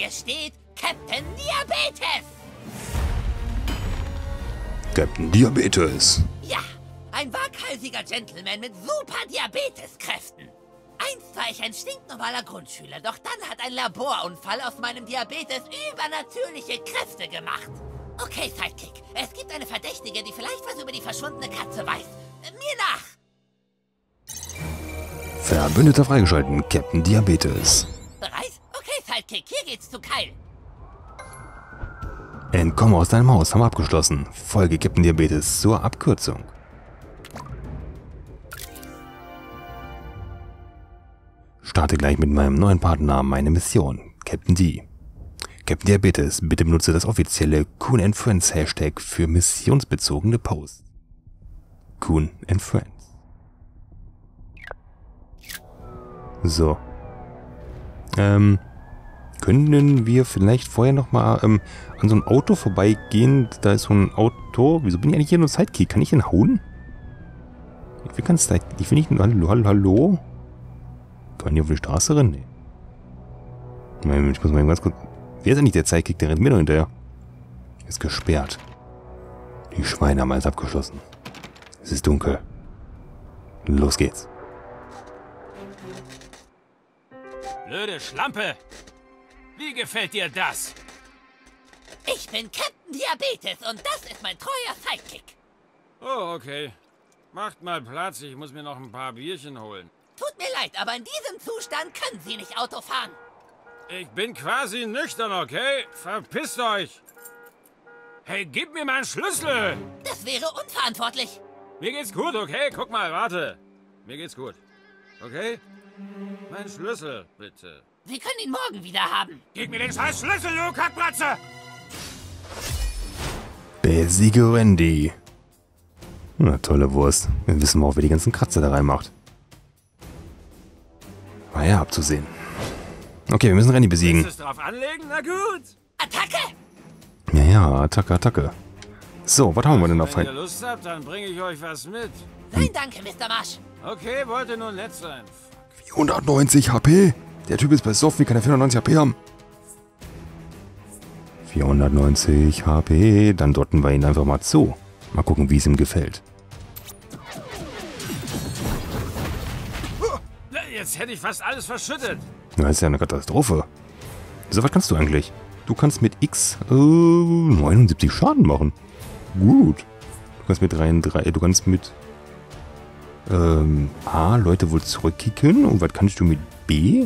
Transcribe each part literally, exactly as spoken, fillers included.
Hier steht Captain Diabetes. Captain Diabetes. Ja, ein waghalsiger Gentleman mit super Diabeteskräften. Einst war ich ein stinknormaler Grundschüler, doch dann hat ein Laborunfall aus meinem Diabetes übernatürliche Kräfte gemacht. Okay, Sidekick, es gibt eine Verdächtige, die vielleicht was über die verschwundene Katze weiß. Mir nach! Verbündeter freigeschalten, Captain Diabetes. Bereit? Okay, Sidekick, hier geht's zu Kyle. Entkomme aus deinem Haus, haben wir abgeschlossen. Folge Captain Diabetes zur Abkürzung. Starte gleich mit meinem neuen Partner meine Mission, Captain D. Captain Diabetes, bitte benutze das offizielle Coon and Friends Hashtag für missionsbezogene Posts. Coon and Friends. So. Ähm, können wir vielleicht vorher nochmal ähm, an so ein Auto vorbeigehen? Da ist so ein Auto. Wieso bin ich eigentlich hier nur Sidekick? Kann ich den hauen? Ich will ganz Sidekick. Ich will nicht... Hallo, hallo, hallo? Kann man hier auf die Straße rennen? Nee. Ich muss mal ganz kurz... Wer ist denn nicht der Sidekick? Der rennt mir noch hinterher. Ist gesperrt. Die Schweine haben alles abgeschlossen. Es ist dunkel. Los geht's. Blöde Schlampe! Wie gefällt dir das? Ich bin Captain Diabetes und das ist mein treuer Sidekick. Oh, okay. Macht mal Platz, ich muss mir noch ein paar Bierchen holen. Tut mir leid, aber in diesem Zustand können Sie nicht Auto fahren. Ich bin quasi nüchtern, okay? Verpisst euch! Hey, gib mir meinen Schlüssel! Das wäre unverantwortlich. Mir geht's gut, okay? Guck mal, warte. Mir geht's gut. Okay? Mein Schlüssel, bitte. Sie können ihn morgen wieder haben. Gib mir den scheiß Schlüssel, du Kackbratze! Besiege Randy. Na, tolle Wurst. Wir wissen mal auch, wer die ganzen Kratzer da reinmacht. War ja abzusehen. Okay, wir müssen Randy besiegen. Willst du es drauf anlegen? Na gut. Attacke! Ja, ja, Attacke, Attacke. So, was haben wir denn noch? Wenn ihr Lust habt, dann bringe ich euch was mit. Nein, danke, Mister Marsch. Okay, wollte nur nett sein. vierhundertneunzig H P. Der Typ ist bei Soft, wie kann er vierhundertneunzig H P haben? vierhundertneunzig H P, dann dotten wir ihn einfach mal zu. Mal gucken, wie es ihm gefällt. Jetzt hätte ich fast alles verschüttet. Das ist ja eine Katastrophe. So, was kannst du eigentlich? Du kannst mit X äh, neunundsiebzig Schaden machen. Gut. Du kannst mit dreiunddreißig, du kannst mit ähm, A Leute wohl zurückkicken. Und was kannst du mit B?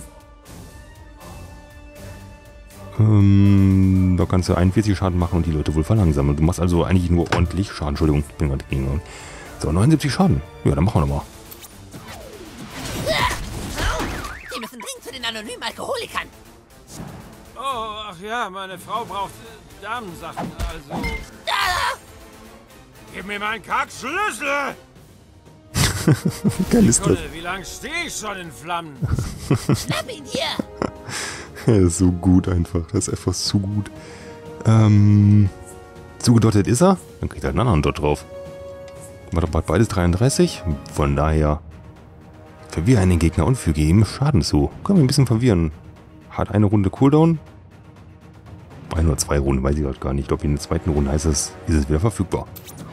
Ähm, da kannst du einundvierzig Schaden machen und die Leute wohl verlangsamen. Du machst also eigentlich nur ordentlich Schaden. Entschuldigung, ich bin gerade gegen. So, neunundsiebzig Schaden. Ja, dann machen wir nochmal. Sie müssen dringend zu den anonymen Alkoholikern. Oh, ach ja, meine Frau braucht äh, Damensachen, also... Ah! Gib mir meinen Kackschlüssel! Geil ist das. Wie lange stehe ich schon in Flammen? Schnapp ihn dir! Ja, das ist so gut einfach. Das ist einfach zu gut. Ähm, zugedottet ist er. Dann kriegt er einen anderen Dot drauf. Warte, beides dreiunddreißig. Von daher verwirre einen Gegner und füge ihm Schaden zu. Können wir ein bisschen verwirren. Hat eine Runde Cooldown. Ein oder zwei Runden, weiß ich gerade gar nicht. Ich glaube, in der zweiten Runde heißt es, ist es wieder verfügbar.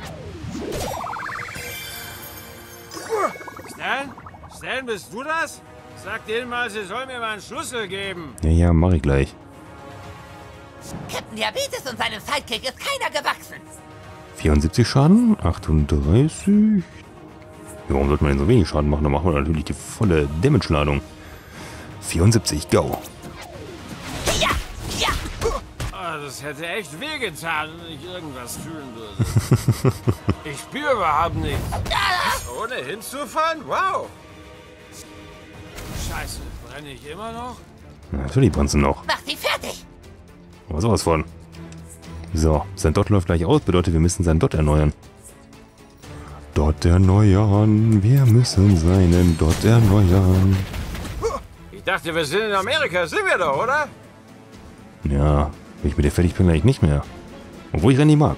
Stan? Stan, bist du das? Sag denen mal, sie sollen mir meinen Schlüssel geben. Ja, ja, mach ich gleich. Captain Diabetes und seinem Sidekick ist keiner gewachsen. vierundsiebzig Schaden, achtunddreißig. Ja, warum sollte man denn so wenig Schaden machen? Dann machen wir natürlich die volle Damage-Ladung. vierundsiebzig, go. Ja, ja. Oh, das hätte echt wehgetan, wenn ich irgendwas fühlen würde. Ich spüre überhaupt nichts. Ohne hinzufallen? Wow. Scheiße, brenne ich immer noch? Ja, natürlich brennst du noch. Mach sie fertig. Aber sowas von. So, sein Dot läuft gleich aus, bedeutet, wir müssen seinen Dot erneuern. Dot erneuern, wir müssen seinen Dot erneuern. Ich dachte, wir sind in Amerika, sind wir doch, oder? Ja, wenn ich mit dir fertig bin, gleich nicht mehr. Obwohl ich Randy mag.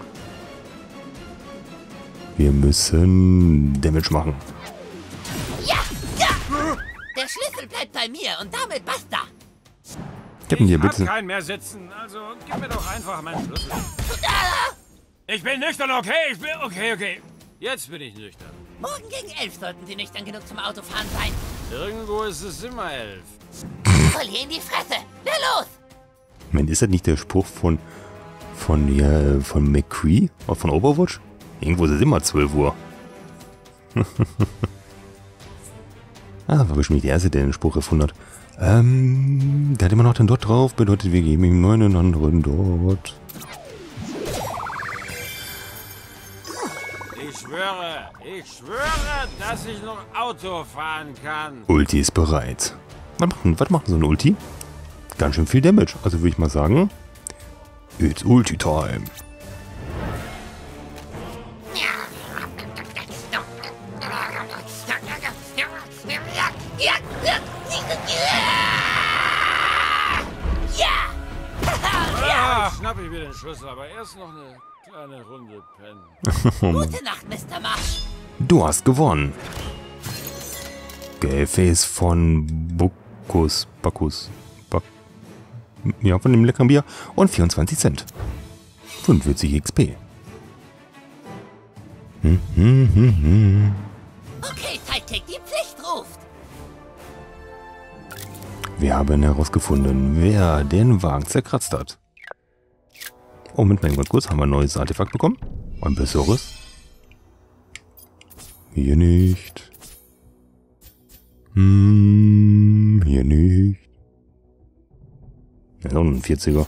Wir müssen Damage machen. Ja, ja. Der Schlüssel bleibt bei mir und damit basta. Ich hab einen Diabetes. Ich hab keinen mehr sitzen, also gib mir doch einfach meinen Schlüssel. Ich bin nüchtern, okay? Ich bin... Okay, okay. Jetzt bin ich nüchtern. Morgen gegen elf sollten Sie nüchtern genug zum Autofahren sein. Irgendwo ist es immer elf. Voll hier in die Fresse. Na los! Moment, ist das nicht der Spruch von... Von, ja, von McCree? Oder von Overwatch? Irgendwo ist es immer zwölf Uhr. Ah, war bestimmt nicht der Erste, der den Spruch erfunden hat. Ähm, der hat immer noch den Dot drauf, bedeutet, wir geben ihm einen anderen Dot. Ich schwöre, ich schwöre, dass ich noch Auto fahren kann. Ulti ist bereit. Was macht, was macht so eine Ulti? Ganz schön viel Damage. Also würde ich mal sagen, it's Ulti Time. Ah, schnapp ich mir den Schlüssel, aber erst noch eine kleine Runde pennen. Gute Nacht, Mister Marsch. Du hast gewonnen. Gefäß von Bukus, Bakus, Bak ja, von dem leckeren Bier und vierundzwanzig Cent. fünfundvierzig X P. Hm, hm, hm, hm. Okay, Sidekick, die Pflicht ruft. Wir haben herausgefunden, wer den Wagen zerkratzt hat. Oh, Moment mal ganz kurz, haben wir ein neues Artefakt bekommen? Ein besseres? Hier nicht. Hm, hier nicht. Ja, noch ein vierziger.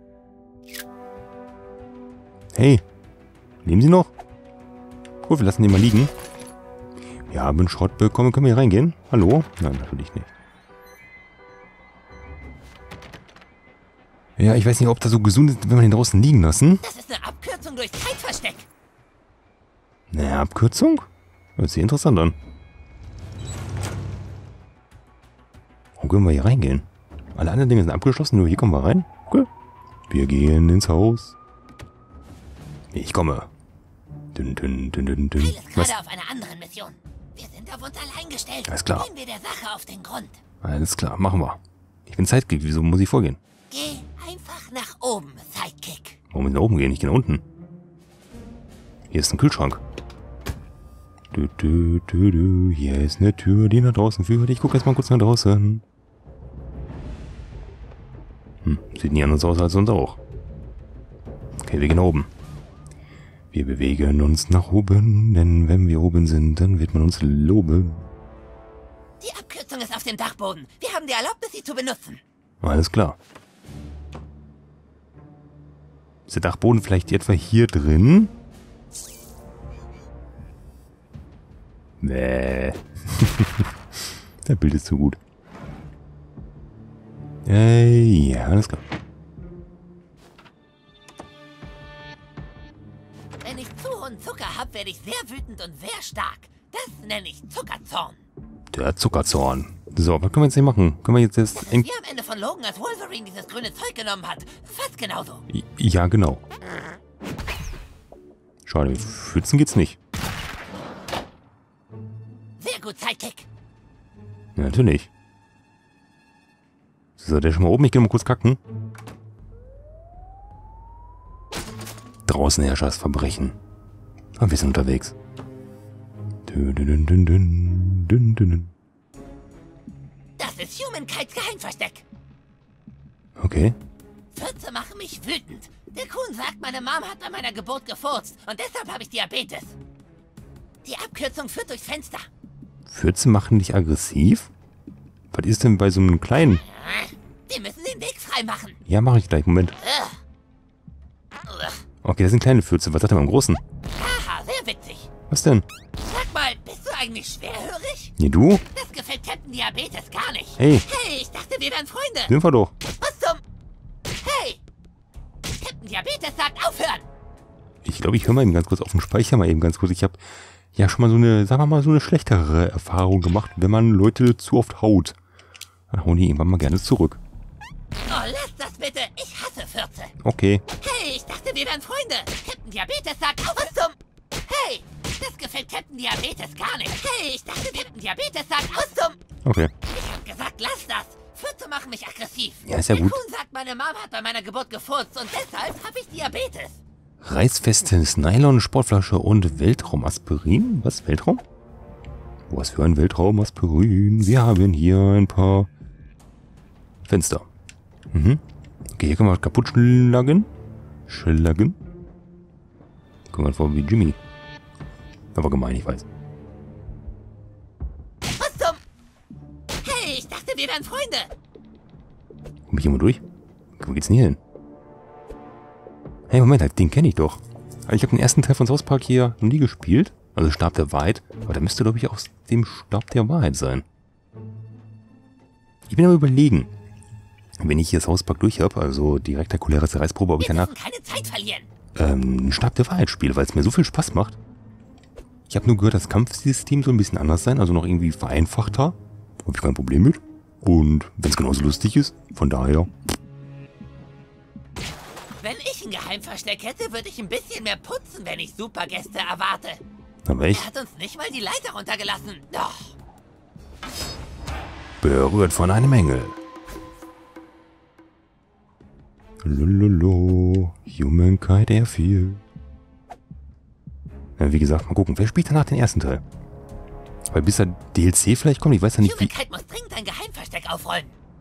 Hey, leben Sie noch? Gut, wir lassen den mal liegen. Wir haben Schrott bekommen. Können wir hier reingehen? Hallo? Nein, natürlich nicht. Ja, ich weiß nicht, ob das so gesund ist, wenn wir den draußen liegen lassen. Das ist eine Abkürzung durch Zeitversteck. Eine Abkürzung? Hört sich interessant an. Wo können wir hier reingehen? Alle anderen Dinge sind abgeschlossen, nur hier kommen wir rein. Okay. Wir gehen ins Haus. Ich komme. Dün, dün, dün, dün, dün. Heil ist Was? gerade auf einer anderen Mission. Wir sind auf uns allein gestellt. Alles klar. Gehen wir der Sache auf den Grund. Alles klar, machen wir. Ich bin Sidekick, wieso muss ich vorgehen? Geh einfach nach oben, Sidekick. Warum müssen wir nach oben gehen? Ich gehe nach unten. Hier ist ein Kühlschrank. Du, du, du, du. Hier ist eine Tür, die nach draußen führt. Ich gucke erstmal kurz nach draußen. Hm, sieht nie anders aus als sonst auch. Okay, wir gehen nach oben. Wir bewegen uns nach oben, denn wenn wir oben sind, dann wird man uns loben. Die Abkürzung ist auf dem Dachboden. Wir haben die Erlaubnis, sie zu benutzen. Alles klar. Ist der Dachboden vielleicht etwa hier drin? Nee. Das Bild ist zu gut. Äh, ja, alles klar. Wenn ich zu hohen Zucker habe, werde ich sehr wütend und sehr stark. Das nenne ich Zuckerzorn. Der Zuckerzorn. So, was können wir jetzt hier machen? Können wir jetzt das... Das ist wie am Ende von Logan, als Wolverine dieses grüne Zeug genommen hat. Fast genauso. Ja, genau. Schade, Pfützen geht's nicht. Sehr gut, Sidekick. Ja, natürlich. So, der ist schon mal oben. Ich gehe mal kurz kacken. Draußen Herrschaftsverbrechen. Aber wir sind unterwegs. Dün, dün, dün, dün, dün, dün. Das ist Humankites Geheimversteck. Okay. Fürze machen mich wütend. Der Kuhn sagt, meine Mom hat bei meiner Geburt gefurzt und deshalb habe ich Diabetes. Die Abkürzung führt durchs Fenster. Pfützen machen dich aggressiv? Was ist denn bei so einem kleinen... Wir müssen den Weg frei machen. Ja, mache ich gleich. Moment. Okay, das sind kleine Pfütze. Was sagt er beim Großen? Haha, sehr witzig. Was denn? Sag mal, bist du eigentlich schwerhörig? Nee, du? Das gefällt Captain Diabetes gar nicht. Hey. Hey, ich dachte, wir wären Freunde. Sind wir doch. Was zum... Hey! Captain Diabetes sagt aufhören. Ich glaube, ich höre mal eben ganz kurz auf den Speicher mal eben ganz kurz. Ich habe ja schon mal so eine, sagen wir mal, so eine schlechtere Erfahrung gemacht, wenn man Leute zu oft haut. Dann hauen die irgendwann mal gerne zurück. Oh, lass das bitte. Ich hasse Fürze. Okay. Hey, ich dachte, wir wären Freunde. Captain Diabetes sagt auf. Was zum... Hey! Das gefällt Captain Diabetes gar nicht. Hey, ich dachte, Captain Diabetes sagt aus zum... Okay. Ich hab gesagt, lass das. Fürze machen machen mich aggressiv. Ja, ist ja gut. Der Kuhn sagt, meine Mom hat bei meiner Geburt gefurzt und deshalb habe ich Diabetes. Reißfestes Nylon, Sportflasche und Weltraumaspirin? Was, Weltraum? Was für ein Weltraumaspirin? Wir haben hier ein paar Fenster. Mhm. Okay, hier können wir was kaputt schlagen. Schlagen. Kommen wir vor wie Jimmy. Aber gemein, ich weiß. Was zum... Hey, ich dachte, wir wären Freunde. Komm ich hier mal durch? Wo geht's denn hier hin? Hey, Moment, den kenne ich doch. Ich habe den ersten Teil von South Park hier noch nie gespielt. Also Stab der Wahrheit. Aber da müsste, glaube ich, aus dem Stab der Wahrheit sein. Ich bin aber überlegen, wenn ich hier South Park durch habe, also die rektakuläre Zerreißprobe, ob ich Wir danach dürfen keine Zeit verlieren. ähm, einen Stab der Wahrheit spiele, weil es mir so viel Spaß macht. Ich habe nur gehört, das Kampfsystem soll ein bisschen anders sein, also noch irgendwie vereinfachter. Habe ich kein Problem mit. Und wenn es genauso lustig ist, von daher... Wenn ich ein Geheimversteck hätte, würde ich ein bisschen mehr putzen, wenn ich Supergäste erwarte. Aber echt Er hat uns nicht mal die Leiter runtergelassen. Doch. berührt von einem Engel. Lololo, Humankind Airfield. Ja, wie gesagt, mal gucken. Wer spielt danach den ersten Teil? Weil bis der D L C vielleicht kommt, ich weiß ja nicht wie... Humankind muss dringend ein Geheimversteck aufrollen.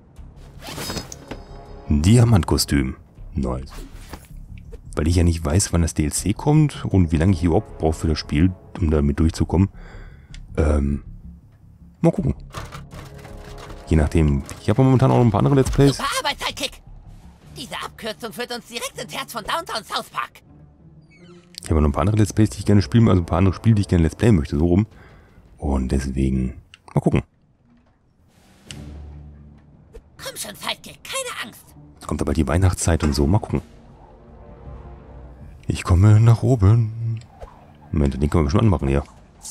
Diamantkostüm. Nice. Weil ich ja nicht weiß, wann das D L C kommt und wie lange ich überhaupt brauche für das Spiel, um damit durchzukommen. Ähm, mal gucken. Je nachdem. Ich habe momentan auch noch ein paar andere Let's Plays. Super Arbeit, Sidekick. Diese Abkürzung führt uns direkt ins Herz von Downtown South Park. Ich habe noch ein paar andere Let's Plays, die ich gerne spielen, also ein paar andere Spiele, die ich gerne Let's Playen möchte, so rum. Und deswegen, mal gucken. Komm schon, Sidekick, keine Angst. Jetzt kommt aber die Weihnachtszeit und so, mal gucken. Ich komme nach oben. Moment, den können wir schon anmachen hier.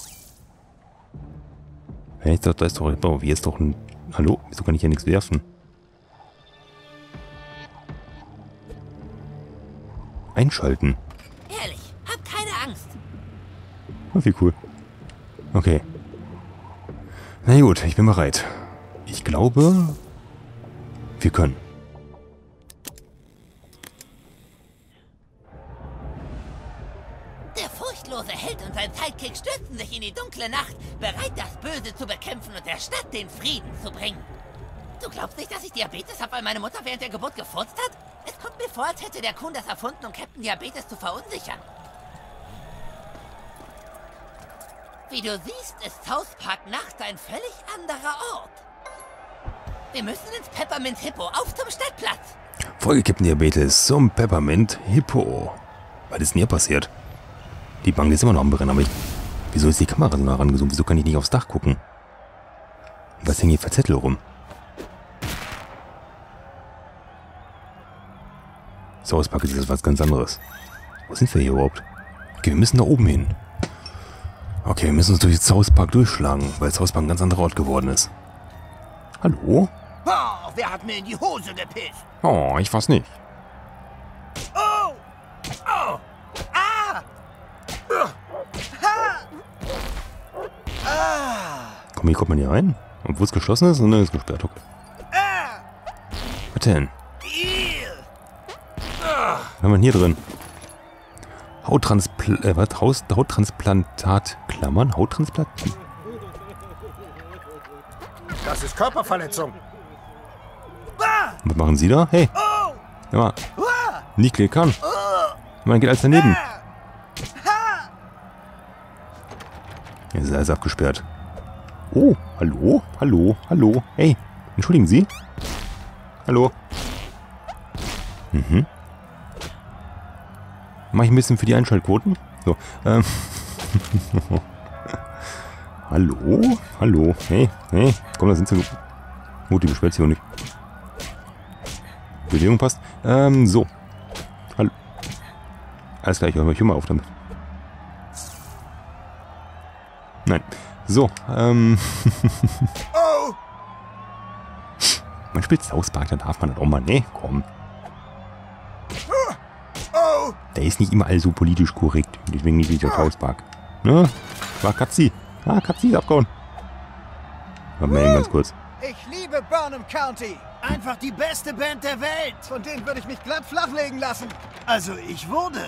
Hey, da ist doch, oh, hier ist doch ein... Hallo? Wieso kann ich hier nichts werfen? Einschalten. Ehrlich, hab keine Angst. Oh, wie cool. Okay. Na gut, ich bin bereit. Ich glaube, wir können. Der furchtlose Held und sein Sidekick stürzen sich in die dunkle Nacht, bereit, das Böse zu bekämpfen und der Stadt den Frieden zu bringen. Du glaubst nicht, dass ich Diabetes habe, weil meine Mutter während der Geburt gefurzt hat? Es kommt mir vor, als hätte der Kuhn das erfunden, um Captain Diabetes zu verunsichern. Wie du siehst, ist South Park Nacht ein völlig anderer Ort. Wir müssen ins Peppermint Hippo, auf zum Stadtplatz. Folge Captain Diabetes zum Peppermint Hippo. Was ist denn hier passiert? Die Bank ist immer noch am Brennen, aber ich... Wieso ist die Kamera so nah rangezoomt? Wieso kann ich nicht aufs Dach gucken? Was hängen hier für Zettel rum? South Park ist jetzt was ganz anderes. Wo sind wir hier überhaupt? Okay, wir müssen da oben hin. Okay, wir müssen uns durch South Park durchschlagen, weil South Park ein ganz anderer Ort geworden ist. Hallo? Oh, wer hat mir in die Hose gepisst? Oh, ich weiß nicht. Oh! Oh! Ah! Ha! Ah! Komm, hier kommt man hier rein. Und wo es geschlossen ist? Und dann ist es gesperrt. Okay. Ah! Was denn? Ew! Was haben wir denn hier drin? Hauttranspl äh, was? Haus Hauttransplantat. Klammern? Hauttransplantat? Das ist Körperverletzung. Ah! Was machen Sie da? Hey! Oh! Ja, mal. Ah! Nicht klickern. Oh! Man geht alles daneben. Ah! Ha! Jetzt ist alles abgesperrt. Oh, hallo? Hallo? Hallo? Hey, entschuldigen Sie? Hallo? Mhm. Mach ich ein bisschen für die Einschaltquoten? So, ähm. Hallo? Hallo? Hey, hey, komm, da sind sie. Gut, die beschwert sich auch nicht. Bewegung passt. Ähm, so. Hallo. Alles klar, ich höre mich immer auf damit. Nein. So, ähm. Oh! Man spielt South Park, da darf man das auch mal. Nee, komm. Oh! Der ist nicht immer all so politisch korrekt. Deswegen nicht dieser South Park. Ne? War Katzi. Ah, Katzi ist abgehauen. Warte mal eben ganz kurz. Ich liebe Burnham County. Einfach die beste Band der Welt. Von denen würde ich mich glatt flachlegen lassen. Also ich wurde.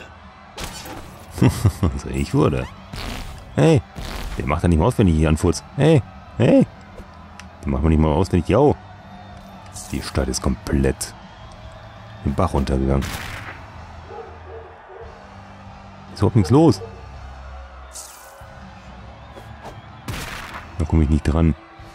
Also ich wurde. Hey, der macht ja nicht mal auswendig hier anfurzt. Hey, hey. Der macht man nicht mal auswendig. Jau. Die Stadt ist komplett den Bach runtergegangen. Ist überhaupt nichts los. Da komme ich nicht dran.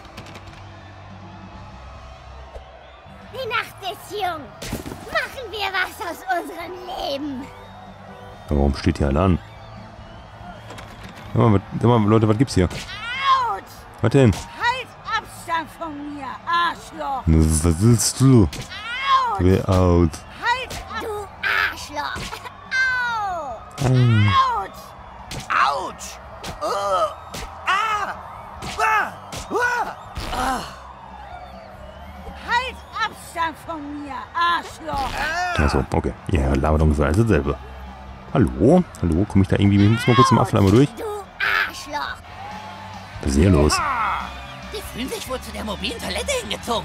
Die Nacht ist jung. Machen wir was aus unserem Leben. Aber warum steht hier alle an? Sag mal, was, sag mal, Leute, was gibt's hier? Autsch! Was denn? Halt Abstand von mir, Arschloch! Was willst du? Autsch! Geh out. Halt ab! Du Arschloch! Au! Ähm. Autsch! Autsch! Oh. Ah! Ah! Ah! Ah! Halt Abstand von mir, Arschloch! Achso, okay. Ja, labert ungefähr alles dasselbe. Hallo? Hallo? Komme ich da irgendwie... Ich muss mal kurz zum Apfel einmal durch. Du Arschloch! Was ist hier los? Die fühlen sich wohl zu der mobilen Toilette hingezogen.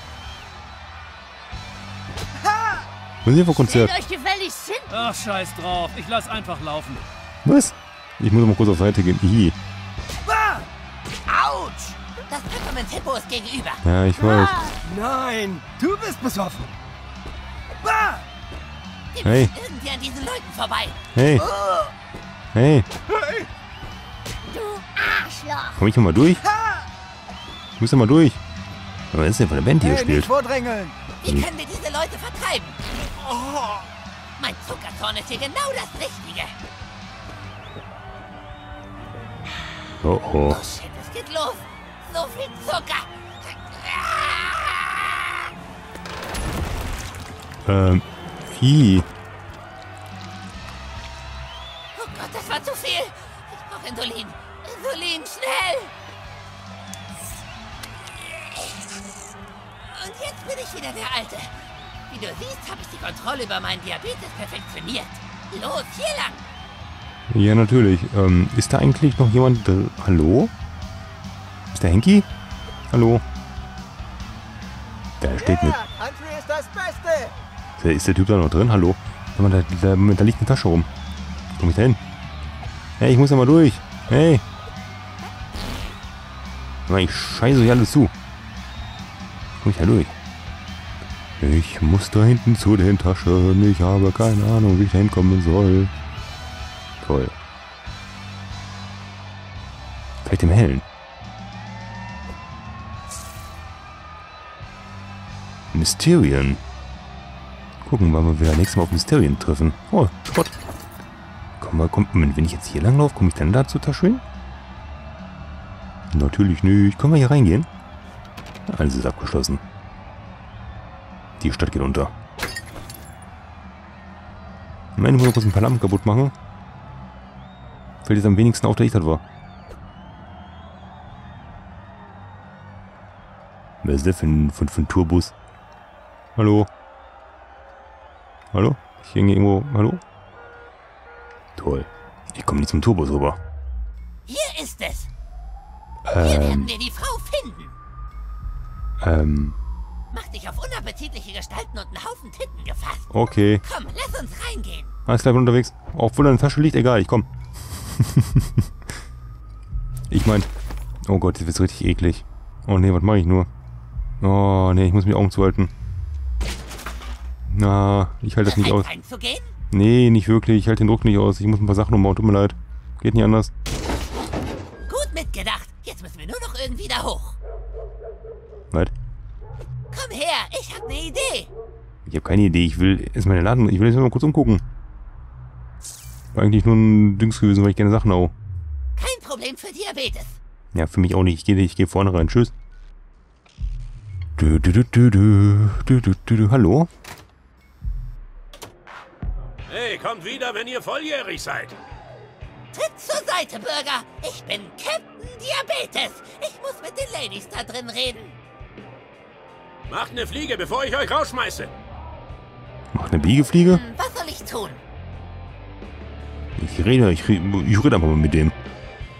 Was ist hier für ein Konzert? Stellt euch gefälligst hin! Ach, scheiß drauf. Ich lass einfach laufen. Was? Ich muss mal kurz auf Seite gehen. Ih. Ah! Autsch! Das Peppermint Hippo ist gegenüber. Ja, ich weiß. Nein! Du bist besoffen! Ah! Wir Hey. müssen irgendwie an diesen Leuten vorbei. Hey. Hey. Du Arschloch! Komm ich hier mal durch? Ich muss da mal durch. Was ist denn von der Band, die hier Hey, spielt? nicht vordrängeln! Wie können wir diese Leute vertreiben? Oh, mein Zuckerzorn ist hier genau das Richtige. Oh oh. Oh shit, es geht los. So viel Zucker. Ähm. Hi. Oh Gott, das war zu viel. Ich brauche Insulin. Insulin, schnell. Und jetzt bin ich wieder der Alte. Wie du siehst, habe ich die Kontrolle über meinen Diabetes perfektioniert. Los, hier lang. Ja, natürlich. Ähm, ist da eigentlich noch jemand... Äh, hallo? Ist der Henki? Hallo? Da steht mit... Country ist das Beste! Ist der, ist der Typ da noch drin? Hallo? Sag mal, da, da, da liegt eine Tasche rum. Komm ich da hin? Hey, ich muss da mal durch. Hey! Sag mal, ich scheiße euch alles zu. Komm ich da durch? Ich muss da hinten zu den Taschen. Ich habe keine Ahnung, wie ich da hinkommen soll. Toll. Vielleicht im Hellen. Mysterion. Gucken, wann wir wieder nächstes Mal auf Mysterion treffen. Oh, Schrott. Komm mal, komm, Moment, wenn ich jetzt hier lang laufe, komme ich dann da zur Tasche hin? Natürlich nicht. Können wir hier reingehen? Alles ist abgeschlossen. Die Stadt geht unter. Am Ende muss ich kurz ein paar Lampen kaputt machen. Fällt jetzt am wenigsten auf, dass ich das war. Wer ist der für ein, für, für ein Tourbus? Hallo? Hallo? Ich hänge irgendwo... Hallo? Toll. Ich komme nicht zum Tourbus rüber. Hier ist es. Hier werden Ähm... wir die Frau finden. Ähm... Mach dich auf unappetitliche Gestalten und einen Haufen Titten gefasst. Okay. Komm, lass uns reingehen. Alles klar, bin unterwegs. Obwohl da eine Tasche liegt, egal, ich komm. Ich mein... Oh Gott, jetzt wird's richtig eklig. Oh nee, was mache ich nur? Oh nee, ich muss mir die Augen zuhalten. Na, ich halte das nicht aus. Reinzugehen? Nee, nicht wirklich. Ich halte den Druck nicht aus. Ich muss ein paar Sachen umbauen. Tut mir leid. Geht nicht anders. Gut mitgedacht. Jetzt müssen wir nur noch irgendwie da hoch. Was? Komm her, ich hab ne Idee. Ich habe keine Idee. Ich will erstmal in den Laden. Ich will jetzt mal kurz umgucken. War eigentlich nur ein Dings gewesen, weil ich gerne Sachen hau. Kein Problem für Diabetes. Ja, für mich auch nicht. Ich gehe ich geh vorne rein. Tschüss. Du, du, du, du, du, du, du, du, du. Hallo? Hey, kommt wieder, wenn ihr volljährig seid. Tritt zur Seite, Bürger. Ich bin Captain Diabetes. Ich muss mit den Ladies da drin reden. Macht eine Fliege, bevor ich euch rausschmeiße. Mach eine Biegefliege? Hm, was soll ich tun? Ich rede, ich rede, ich rede einfach mal mit dem.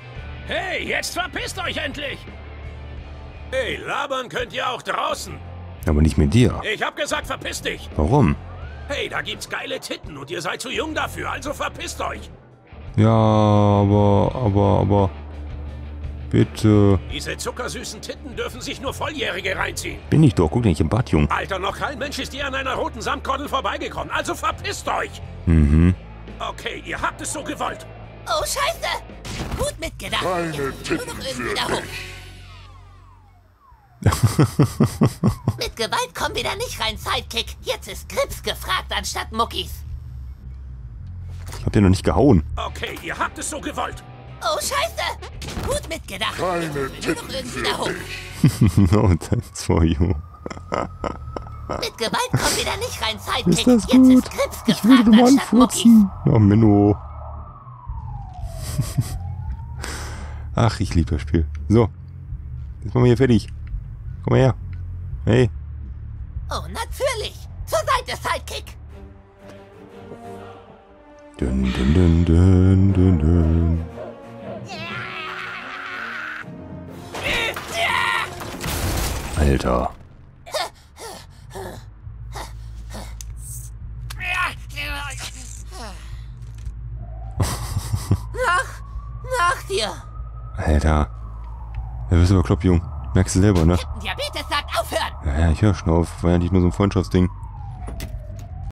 Hey, jetzt verpisst euch endlich! Hey, labern könnt ihr auch draußen. Aber nicht mit dir. Ich hab gesagt, verpiss dich. Warum? Hey, da gibt's geile Titten und ihr seid zu jung dafür, also verpisst euch. Ja, aber, aber, aber... Bitte. Diese zuckersüßen Titten dürfen sich nur Volljährige reinziehen. Bin ich doch. Guck dir nicht im Bad, Jung. Alter, noch kein Mensch ist hier an einer roten Samtkordel vorbeigekommen, also verpisst euch. Mhm. Okay, ihr habt es so gewollt. Oh, scheiße! Gut mitgedacht. Keine Jetzt nur noch irgendwie da hoch. Mit Gewalt kommen wir da nicht rein, Sidekick. Jetzt ist Grips gefragt anstatt Muckis. Ich hab den noch nicht gehauen. Okay, ihr habt es so gewollt. Oh, scheiße! Gut mitgedacht. Keine Jetzt nur noch Titten irgendwie für da hoch. No, that's for you. Mit Gewalt kommen wir da nicht rein, Sidekick. Ist das Jetzt gut? ist Grips Ich will gefragt dir mal anstatt Muckis. anfurzen. Oh, Menno. Ach, ich liebe das Spiel. So. Jetzt machen wir hier fertig. Komm mal her. Hey. Oh, natürlich. Zur Seite, Sidekick. Dün, dün, dün, dün, dün, dün. Alter. Nach, nach dir. Alter. Du bist aber klopp, Jung. Merkst du selber, ne? Diabetes sagt aufhören. Ja, ja, ich höre schon auf. War ja nicht nur so ein Freundschaftsding.